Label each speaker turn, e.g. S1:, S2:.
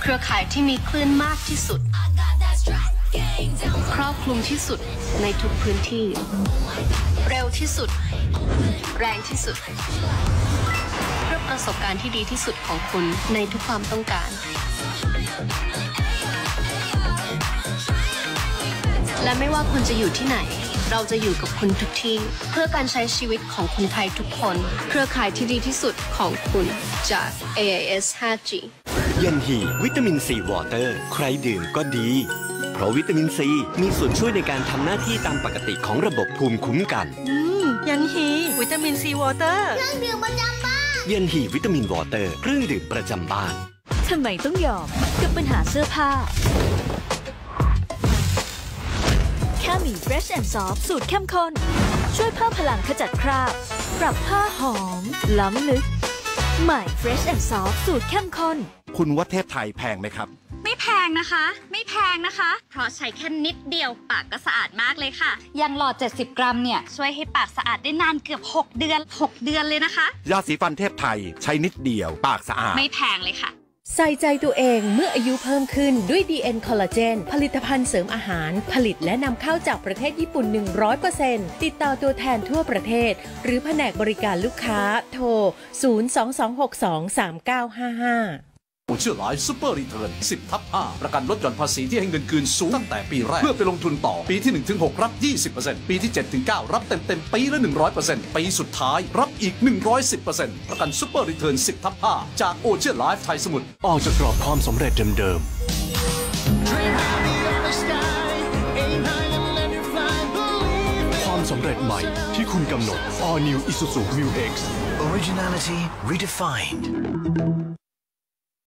S1: เครือข่ายที่มีคลื่นมากที่สุดครอบคลุมที่สุดในทุกพื้นที่เร็วที่สุดแรงที่สุดเพื่อประสบการณ์ที่ดีที่สุดของคุณในทุกความต้องการและไม่ว่าคุณจะอยู่ที่ไหนเราจะอยู่กับคุณทุกที่เพื่อการใช้ชีวิตของคนไทยทุกคนเครือข่ายที่ดีที่สุดของคุณจาก AIS 5G
S2: ยันฮีวิตามินซีวอเตอร์ใครดื่มก็ดีเพราะวิตามินซีมีส่วนช่วยในการทำหน้าที่ตามปกติของระบบภูมิคุ้มกัน
S3: ยันฮีวิตามินซีวอเตอร์
S4: เครื่องดื่มประจำบ้าน
S2: ยันฮีวิตามินวอเตอร์เครื่องดื่มประจำบ้าน
S5: ทำไมต้องยอมกับปัญหาเสื้อผ้าแค่มี Fresh and Soft สูตรเข้มข้นช่วยเพิ่มพลังขจัดคราบปรับผ้าหอมล้ำลึกใหม่ Fresh and Soft สูตรเข้มข้น
S6: คุณว่าเทพไทยแพงไหมครับ
S7: ไม่แพงนะคะไม่แพงนะคะเพราะใช้แค่นิดเดียวปากก็สะอาดมากเลยค่ะยังหลอด70 กรัมเนี่ยช่วยให้ปากสะอาดได้นานเกือบ6 เดือนเลยนะคะ
S6: ยาสีฟันเทพไทยใช้นิดเดียวปากสะอาด
S7: ไม่แพงเลยค่ะ
S8: ใส่ใจตัวเองเมื่ออายุเพิ่มขึ้นด้วย DN คอลลาเจนผลิตภัณฑ์เสริมอาหารผลิตและนำเข้าจากประเทศญี่ปุ่น 100% ติดต่อตัวแทนทั่วประเทศหรือแผนกบริการลูกค้าโทร 022623955
S9: โอเชียร์ไลฟ์ซูเปอร์รีเทิร์น 10/5 ประกันลดหย่อนภาษีที่ให้เงินคืนสูงตั้งแต่ปีแรกเพื่อไปลงทุนต่อปีที่ 1-6 รับ 20% ปีที่ 7-9 รับเต็มปีละ 100% ปีสุดท้ายรับอีก 110% ประกันซูเปอร์รีเทิร์น 10/5 จากโอเชียร์ไลฟ์ไทยสมุทร
S2: ออกจากกรอบความสำเร็จเดิมๆความสำเร็จใหม่ที่คุณกำหนด All New Isuzu Mu X
S10: Originality Redefined